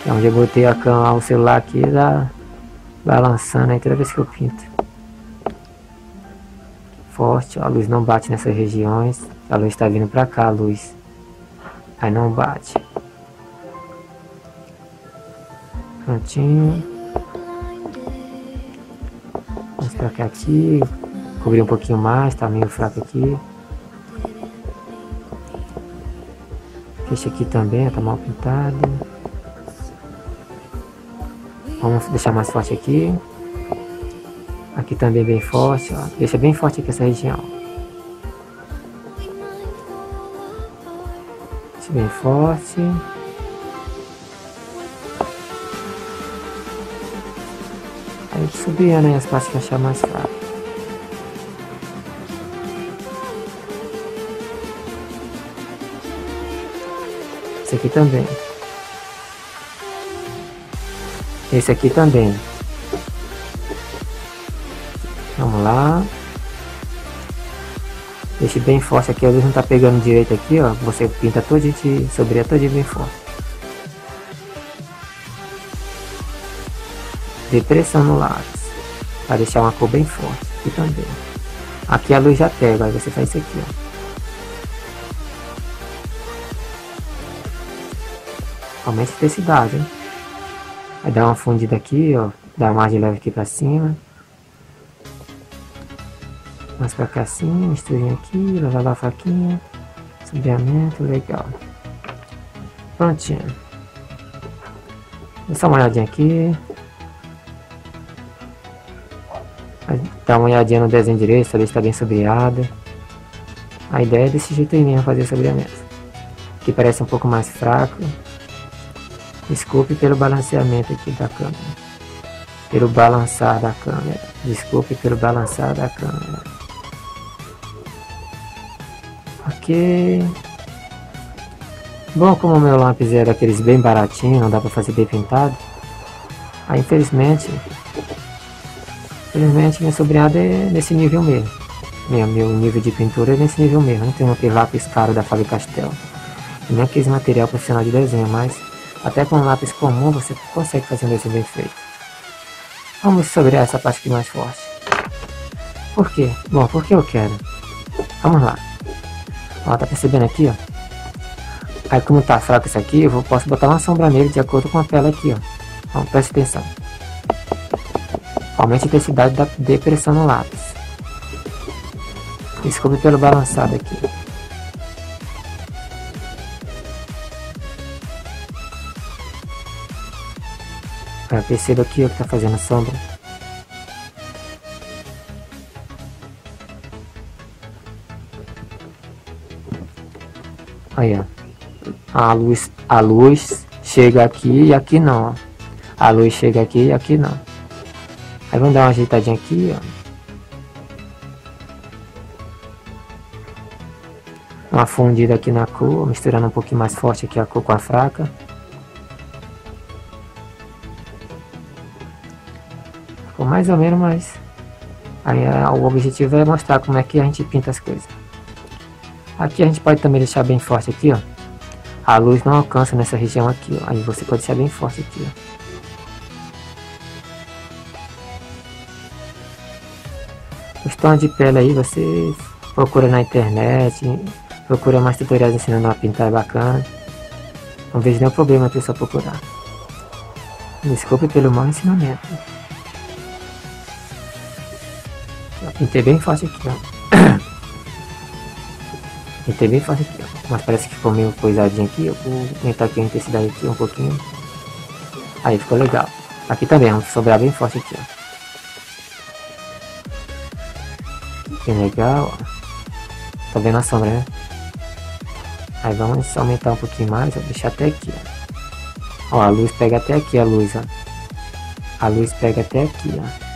Onde eu botei a câmera, o celular aqui, dá balançando aí toda vez que eu pinto. Forte, ó, a luz não bate nessas regiões. A luz está vindo pra cá, a luz. Aí não bate. Prontinho. Vamos pra cá aqui. Cobrir um pouquinho mais, tá meio fraco aqui. Este aqui também, tá mal pintado. Vamos deixar mais forte aqui. Aqui também bem forte, ó. Deixa bem forte aqui essa região. Deixa bem forte. Aí subir, né, as partes que achar mais fraco. Esse aqui também. Esse aqui também. Vamos lá. Deixe bem forte aqui. A luz não tá pegando direito aqui, ó. Você pinta todo sobre todo bem forte. Depressão no lápis. Para deixar uma cor bem forte. Aqui também. Aqui a luz já pega. Aí você faz isso aqui, ó. Aumente a intensidade, hein? Vai dar uma fundida aqui, ó. Dá uma margem leve aqui pra cima. Mais pra cá assim, misturinha aqui, levar a faquinha. Sombreamento, legal. Prontinho. Dá só uma olhadinha aqui. Dá uma olhadinha no desenho direito, saber se está bem sombreado. A ideia é desse jeito aí mesmo, fazer o sombreamento. Aqui parece um pouco mais fraco. Desculpe pelo balanceamento aqui da câmera. Pelo balançar da câmera. Desculpe pelo balançar da câmera. Ok. Bom, como o meu lápis é daqueles bem baratinhos, não dá pra fazer bem pintado. Aí infelizmente minha sombreada é nesse nível mesmo. Meu nível de pintura é nesse nível mesmo. Não tem aquele lápis caro da Faber-Castell. Nem aquele material profissional de desenho, mas até com um lápis comum você consegue fazer um desenho bem feito. Vamos sombrear essa parte aqui mais forte. Por quê? Bom, porque eu quero. Vamos lá. Ó, tá percebendo aqui, ó? Aí como tá fraco isso aqui, eu posso botar uma sombra nele de acordo com a tela aqui, ó. Então preste atenção. Aumente a intensidade da depressão no lápis. Desculpe pelo balançado aqui. Perceba aqui o que tá fazendo sombra. Aí, ó. A luz chega aqui e aqui não, ó. A luz chega aqui e aqui não. Aí vamos dar uma ajeitadinha aqui, ó. Uma fundida aqui na cor, misturando um pouquinho mais forte aqui a cor com a fraca. Ficou mais ou menos, mas aí o objetivo é mostrar como é que a gente pinta as coisas. Aqui a gente pode também deixar bem forte aqui, ó. A luz não alcança nessa região aqui, ó. Aí você pode deixar bem forte aqui, ó. Os tons de pele aí você procura na internet, procura mais tutoriais ensinando a pintar, é bacana. Não vejo nenhum problema a pessoa procurar. Desculpe pelo mau ensinamento. Eu pintei bem forte aqui, ó. Pintei bem forte aqui, ó. Mas parece que ficou meio coisadinho aqui. Eu vou aumentar aqui a intensidade aqui um pouquinho. Aí ficou legal. Aqui também, vamos sobrar bem forte aqui, ó. Bem legal, ó. Tá vendo a sombra, né? Aí vamos aumentar um pouquinho mais, ó. Deixar até aqui, ó. Ó, a luz pega até aqui, a luz, ó. A luz pega até aqui, ó.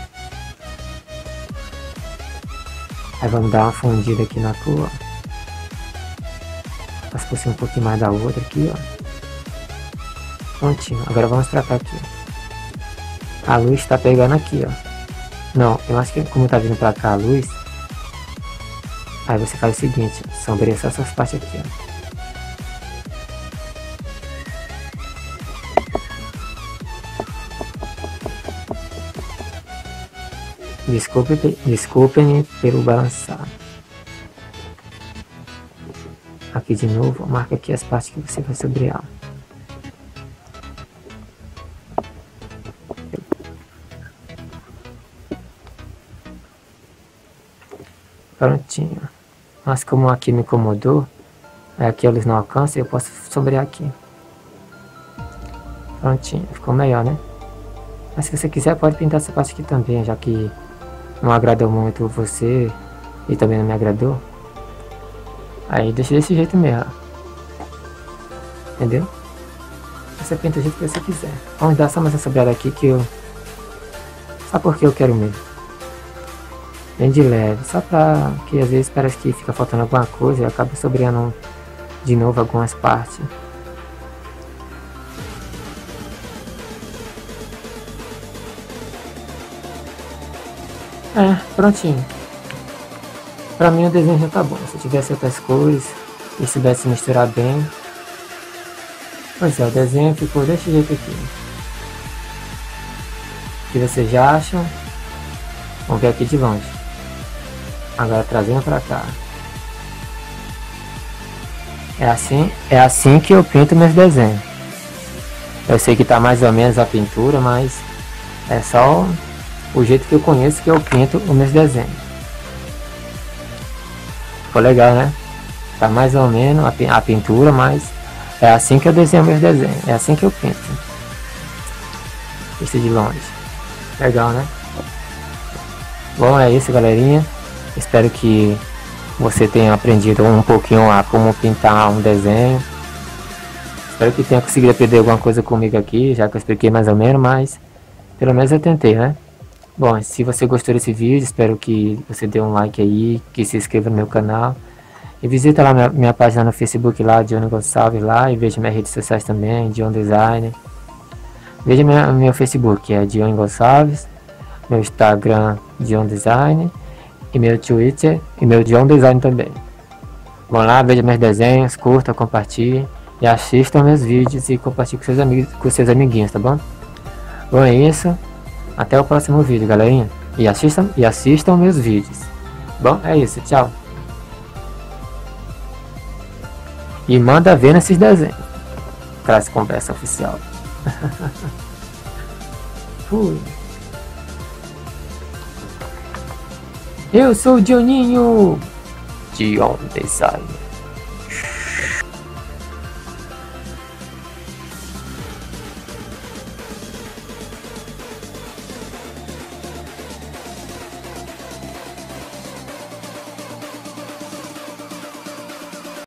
Aí vamos dar uma fundida aqui na cor, ó. Faço por cima um pouquinho mais da outra aqui, ó. Prontinho. Agora vamos pra cá aqui, ó. A luz tá pegando aqui, ó. Não, eu acho que como tá vindo pra cá a luz, aí você faz o seguinte, sombreia só essas partes aqui, ó. Desculpem pelo balançar. Aqui de novo, marca aqui as partes que você vai sombrear. Prontinho. Mas como aqui me incomodou, aqui a luz não alcança, eu posso sombrear aqui. Prontinho, ficou melhor, né? Mas se você quiser, pode pintar essa parte aqui também, já que não agradou muito você e também não me agradou. Aí deixa desse jeito mesmo. Entendeu? Você pinta do jeito que você quiser. Vamos dar só mais essa sombreada aqui que eu... Só porque eu quero mesmo. Bem de leve, só pra que às vezes parece que fica faltando alguma coisa e acaba sombreando de novo algumas partes. Prontinho. Pra mim o desenho já tá bom. Se tivesse outras cores e soubesse misturar bem. Pois é, o desenho ficou desse jeito aqui. O que vocês já acham? Vamos ver aqui de longe. Agora trazendo pra cá. É assim que eu pinto meus desenhos. Eu sei que tá mais ou menos a pintura, mas é só o jeito que eu conheço que eu pinto os meus desenhos. Ficou legal, né? Tá mais ou menos a pintura, mas é assim que eu desenho meus desenhos. É assim que eu pinto. Isso de longe. Legal, né? Bom, é isso, galerinha. Espero que você tenha aprendido um pouquinho a como pintar um desenho. Espero que tenha conseguido aprender alguma coisa comigo aqui, já que eu expliquei mais ou menos, mas pelo menos eu tentei, né? Bom, se você gostou desse vídeo, espero que você dê um like aí, que se inscreva no meu canal. E visita lá minha página no Facebook lá, Diony Gonçalves lá, e veja minhas redes sociais também, Diony Design. Veja meu Facebook, que é Diony Gonçalves, meu Instagram, Diony Design, e meu Twitter, e meu Diony Design também. Vão lá, veja meus desenhos, curta, compartilhe, e assistam meus vídeos e compartilhe com seus amigos, com seus amiguinhos, tá bom? Bom, é isso. Até o próximo vídeo, galerinha. E assistam meus vídeos. Bom, é isso. Tchau. E manda ver nesses desenhos. Traz conversa oficial. Fui. Eu sou o Dioninho. Diony Design.